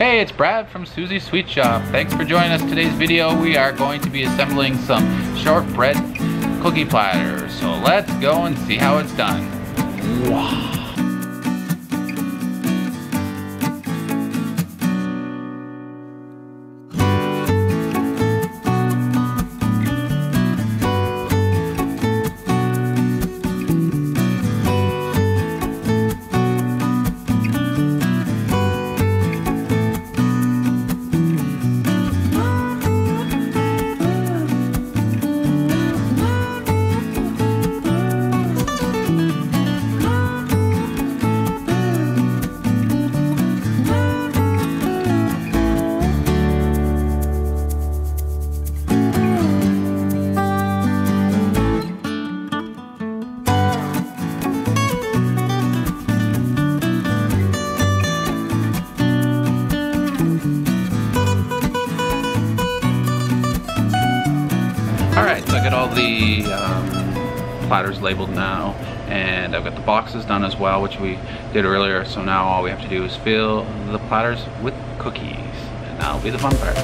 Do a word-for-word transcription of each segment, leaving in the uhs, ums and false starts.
Hey, it's Brad from Susie's Sweet Shop. Thanks for joining us today's video. We are going to be assembling some shortbread cookie platters. So let's go and see how it's done. Wow. Alright, so I got all the um, platters labeled now, and I've got the boxes done as well, which we did earlier. So now all we have to do is fill the platters with cookies, and that'll be the fun part.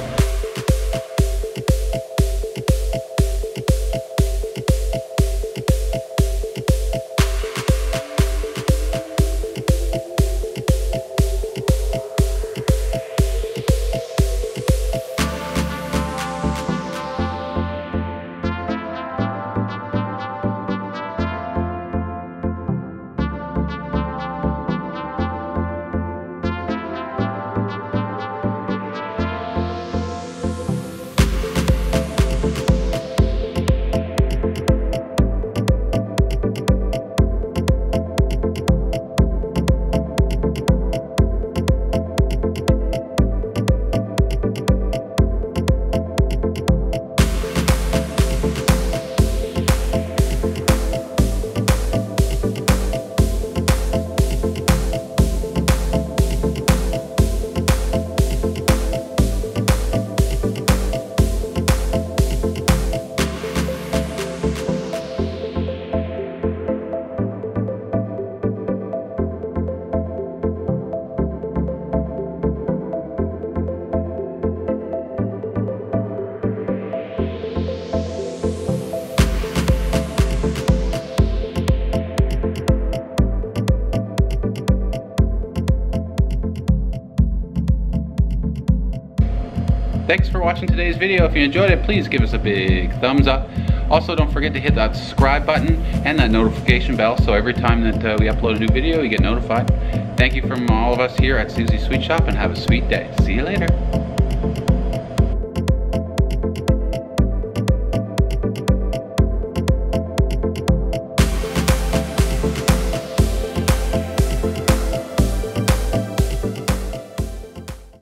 Thanks for watching today's video. If you enjoyed it, please give us a big thumbs up. Also, don't forget to hit that subscribe button and that notification bell so every time that uh, we upload a new video, you get notified. Thank you from all of us here at Susie's Sweet Shop, and have a sweet day. See you later.